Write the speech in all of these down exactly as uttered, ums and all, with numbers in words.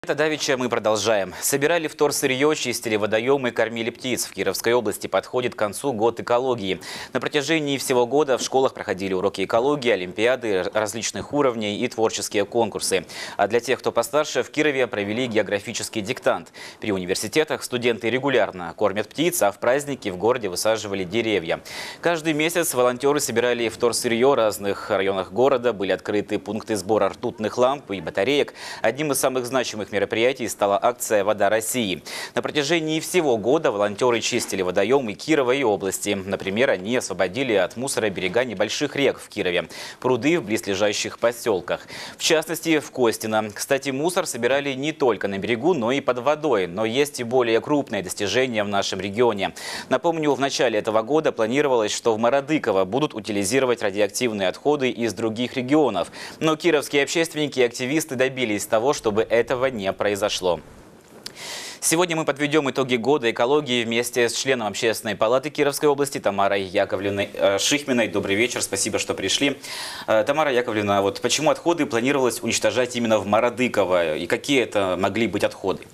Это давеча мы продолжаем. Собирали вторсырье, чистили водоемы, кормили птиц. В Кировской области подходит к концу год экологии. На протяжении всего года в школах проходили уроки экологии, олимпиады различных уровней и творческие конкурсы. А для тех, кто постарше, в Кирове провели географический диктант. При университетах студенты регулярно кормят птиц, а в праздники в городе высаживали деревья. Каждый месяц волонтеры собирали вторсырье в разных районах города. Были открыты пункты сбора ртутных ламп и батареек. Одним из самых значимых мероприятий стала акция «Вода России». На протяжении всего года волонтеры чистили водоемы Кирова и области. Например, они освободили от мусора берега небольших рек в Кирове, пруды в близлежащих поселках. В частности, в Костино. Кстати, мусор собирали не только на берегу, но и под водой. Но есть и более крупные достижения в нашем регионе. Напомню, в начале этого года планировалось, что в Мародыково будут утилизировать радиоактивные отходы из других регионов. Но кировские общественники и активисты добились того, чтобы этого не произошло. Сегодня мы подведем итоги года экологии вместе с членом Общественной палаты Кировской области Тамарой Яковлевной Шихминой. Добрый вечер, спасибо, что пришли. Тамара Яковлевна, вот почему отходы планировалось уничтожать именно в Мародыково и какие это могли быть отходы?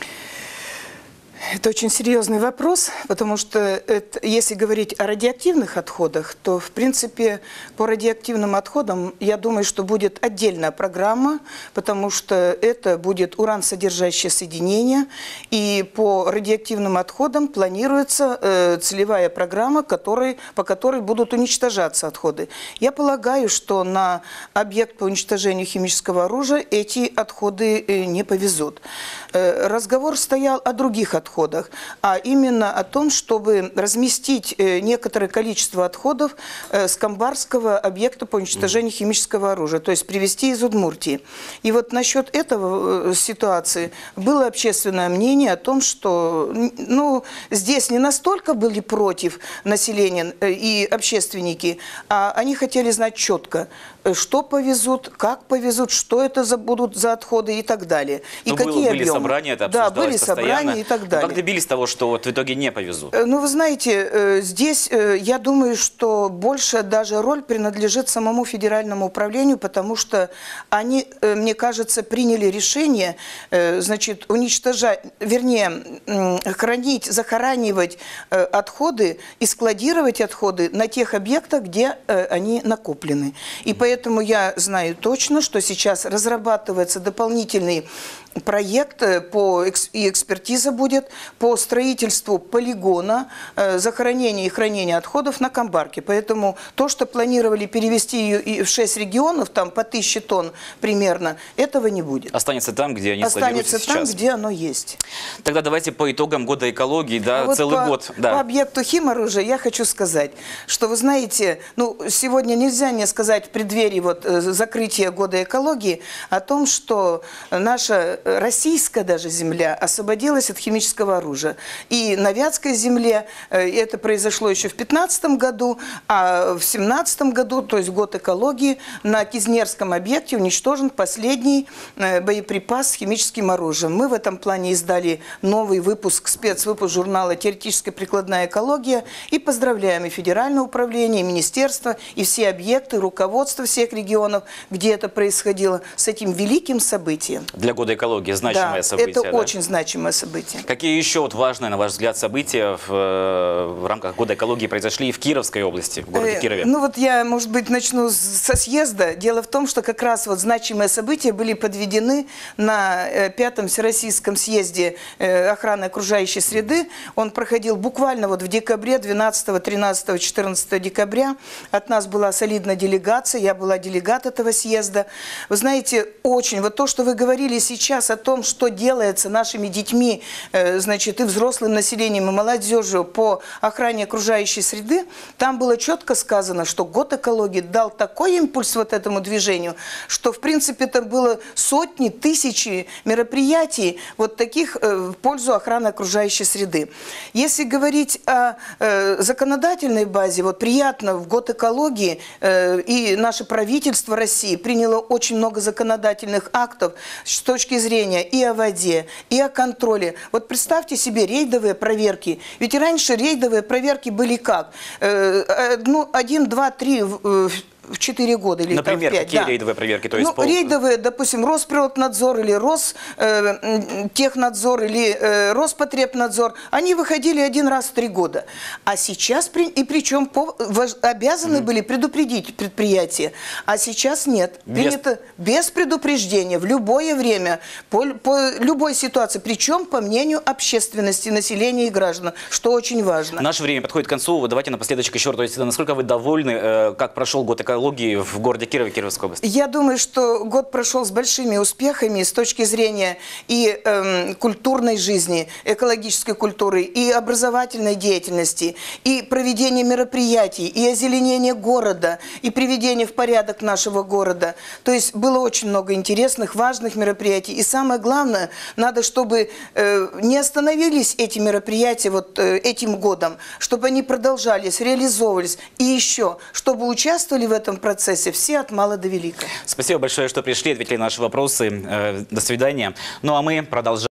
Это очень серьезный вопрос, потому что это, если говорить о радиоактивных отходах, то, в принципе, по радиоактивным отходам, я думаю, что будет отдельная программа, потому что это будет уран-содержащее соединение, и по радиоактивным отходам планируется э, целевая программа, который, по которой будут уничтожаться отходы. Я полагаю, что на объект по уничтожению химического оружия эти отходы э, не повезут. Э, разговор стоял о других отходах. А именно о том, чтобы разместить некоторое количество отходов с Камбарского объекта по уничтожению химического оружия, то есть привезти из Удмуртии. И вот насчет этого ситуации было общественное мнение о том, что ну, здесь не настолько были против населения и общественники, а они хотели знать четко, что повезут, как повезут, что это за, будут за отходы и так далее. И ну, какие было, были объемы. собрания, это да, обсуждалось были постоянно. собрания и так далее. Но как добились того, что вот в итоге не повезут? Ну, вы знаете, здесь я думаю, что больше даже роль принадлежит самому федеральному управлению, потому что они, мне кажется, приняли решение, значит, уничтожать, вернее, хранить, захоранивать отходы и складировать отходы на тех объектах, где они накоплены. И поэтому я знаю точно, что сейчас разрабатывается дополнительный проект по, и экспертиза будет по строительству полигона э, захоронения и хранения отходов на Камбарке. Поэтому то, что планировали перевести ее в шесть регионов, там по тысяче тонн примерно, этого не будет. Останется там, где они Останется складируются сейчас. там, где оно есть. Тогда давайте по итогам года экологии, да, вот целый по, год. Да. По объекту химоружия я хочу сказать, что вы знаете, ну, сегодня нельзя не сказать в преддверии вот, закрытия года экологии о том, что наша российская даже земля освободилась от химического оружия. И на Вятской земле это произошло еще в пятнадцатом году, а в семнадцатом году, то есть год экологии, на Кизнерском объекте уничтожен последний боеприпас с химическим оружием. Мы в этом плане издали новый выпуск, спецвыпуск журнала «Теоретическая прикладная экология» и поздравляем и Федеральное управление, и Министерство, и все объекты, руководство всех регионов, где это происходило, с этим великим событием. Для года экологии значимое да, событие. Это да? очень значимое событие. Какие еще вот важные, на ваш взгляд, события в, в рамках года экологии произошли и в Кировской области, в городе Кирове? Ну вот я, может быть, начну со съезда. Дело в том, что как раз вот значимые события были подведены на пятом Всероссийском съезде охраны окружающей среды. Он проходил буквально вот в декабре, двенадцатого, тринадцатого, четырнадцатого декабря. От нас была солидная делегация, я была делегат этого съезда. Вы знаете, очень, вот то, что вы говорили сейчас о том, что делается нашими детьми, значит, и взрослым населением, и молодежью по охране окружающей среды, там было четко сказано, что год экологии дал такой импульс вот этому движению, что, в принципе, это было сотни, тысячи мероприятий вот таких в пользу охраны окружающей среды. Если говорить о законодательной базе, вот приятно, в год экологии и наше правительство России приняло очень много законодательных актов с точки зрения и о воде, и о контроле. Вот представьте себе рейдовые проверки. Ведь раньше рейдовые проверки были как? Э, ну, один, два, три в четыре года или там, в Например, пять. какие Да. рейдовые проверки? То есть Ну, по- рейдовые, допустим, Росприроднадзор или Ростехнадзор или э, Роспотребнадзор, они выходили один раз в три года. А сейчас, при- и причем по, вож- обязаны mm-hmm. были предупредить предприятие, а сейчас нет. Без... Принято без предупреждения, в любое время, по, по любой ситуации, причем по мнению общественности, населения и граждан, что очень важно. Наше время подходит к концу. Давайте напоследок еще, то есть, насколько вы довольны, э, как прошел год экологии в городе Кирове, Кировской области? Я думаю, что год прошел с большими успехами с точки зрения и эм, культурной жизни, экологической культуры, и образовательной деятельности, и проведения мероприятий, и озеленения города, и приведения в порядок нашего города. То есть было очень много интересных, важных мероприятий. И самое главное, надо, чтобы э, не остановились эти мероприятия вот э, этим годом, чтобы они продолжались, реализовывались. И еще, чтобы участвовали в этом процессе все от мала до велика. Спасибо большое, что пришли, ответили на наши вопросы. Э, До свидания. Ну а мы продолжаем.